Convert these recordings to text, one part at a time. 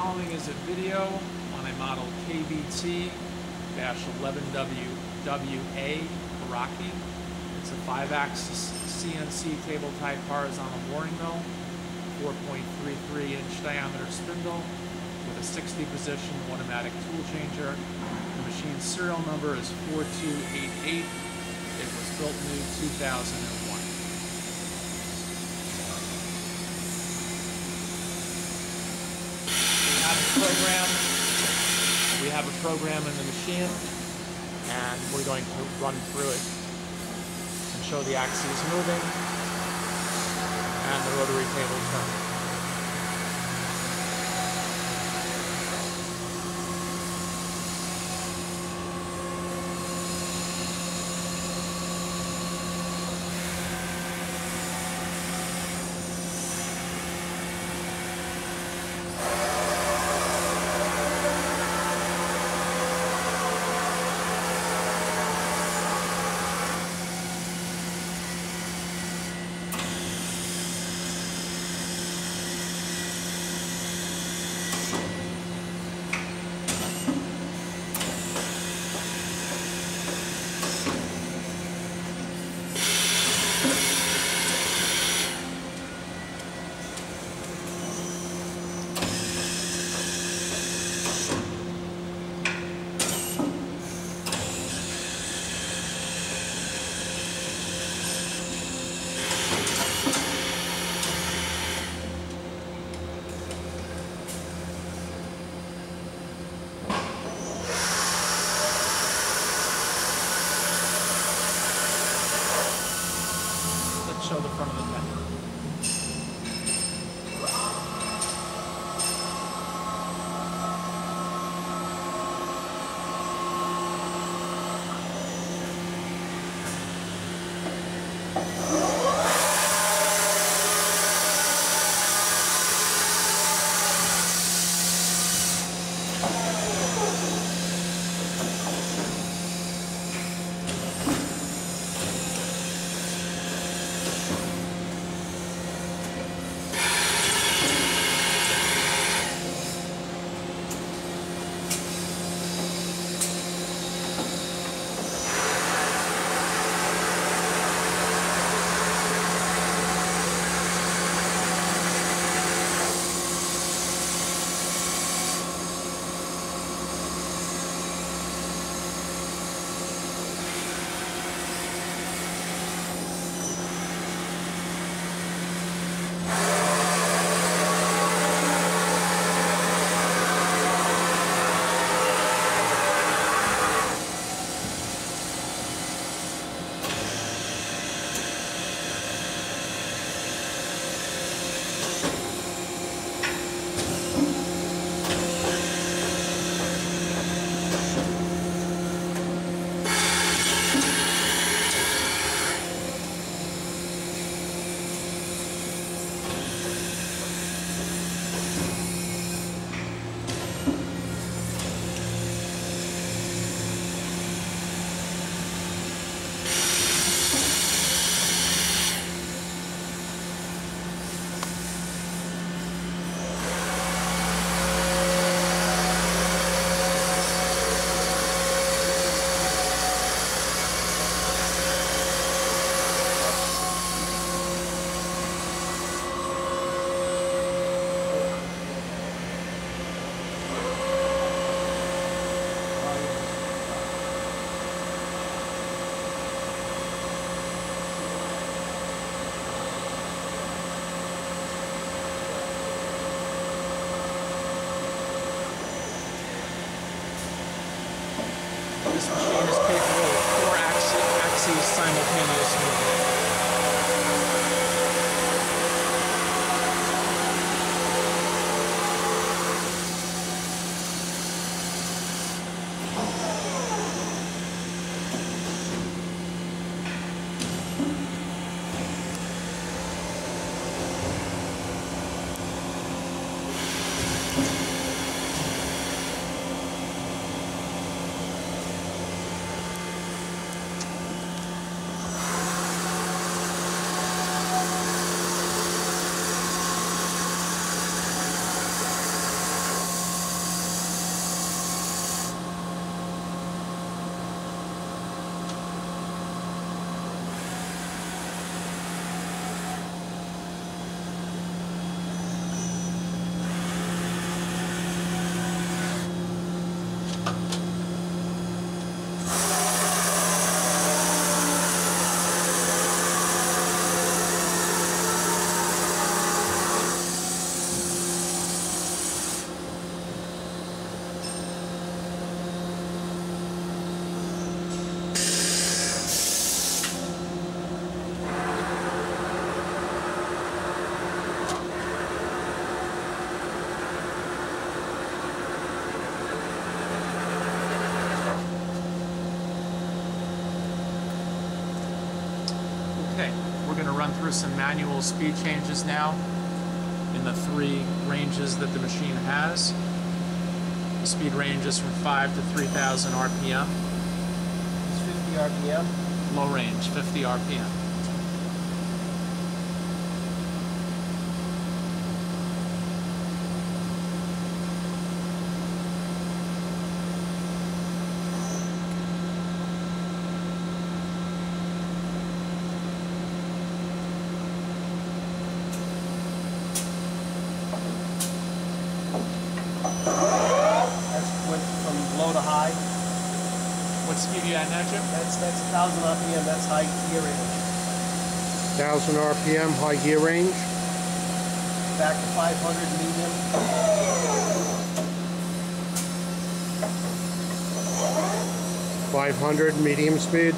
following is a video on a model KBT-11WWA Iraqi. It's a 5-axis CNC table type horizontal boring mill, 4.33-inch diameter spindle with a 60 position automatic tool changer. The machine's serial number is 4288. It was built new 2001. We have a program in the machine, and we're going to run through it and show the axes moving and the rotary table turning. Show the front of the pen. This machine is capable of 4 axes simultaneous movement. for some manual speed changes now in the 3 ranges that the machine has. The speed ranges from 5 to 3,000 RPM. It's 50 RPM. Low range, 50 RPM. From low to high. What speed are you at now, Jim? That's 1,000 RPM. That's high gear range. 1,000 RPM, high gear range. Back to 500 medium. 500 medium speed.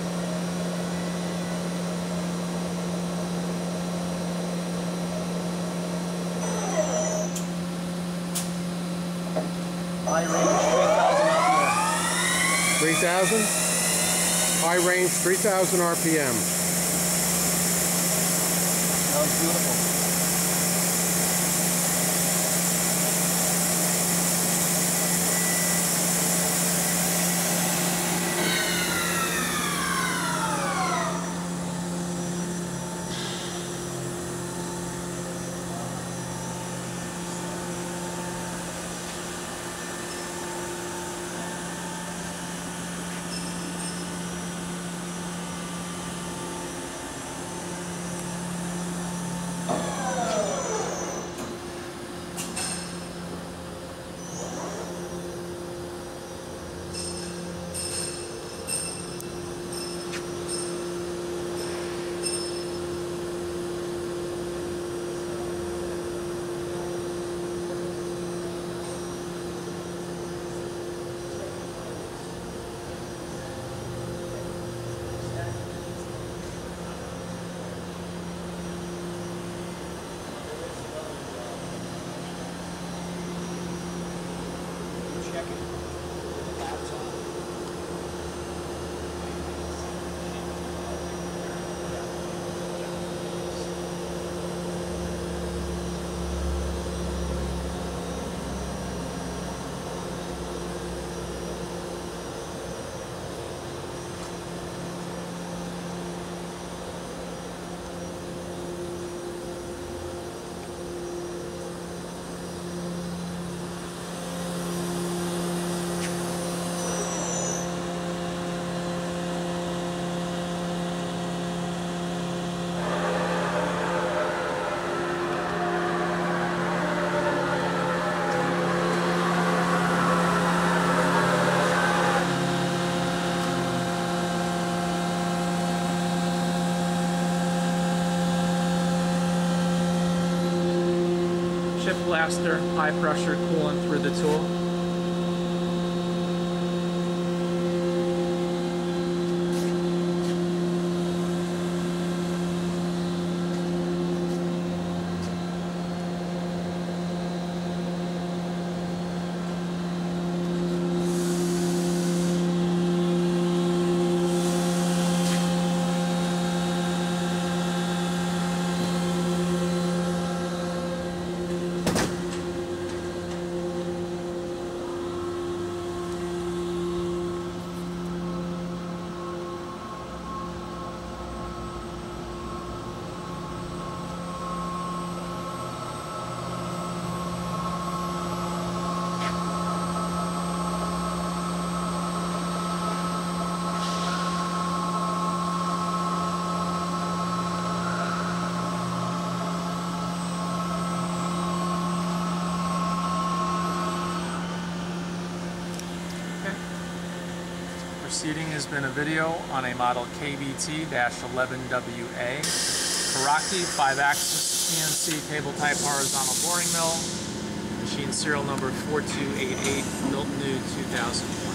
High range 3,000 RPM. 3,000? High range, 3,000 RPM. Sounds beautiful. Chip blaster, high pressure coolant through the tool. Preceding has been a video on a model KBT-11WA Kawraki 5-axis CNC table type horizontal boring mill, machine serial number 4288, built new 2001.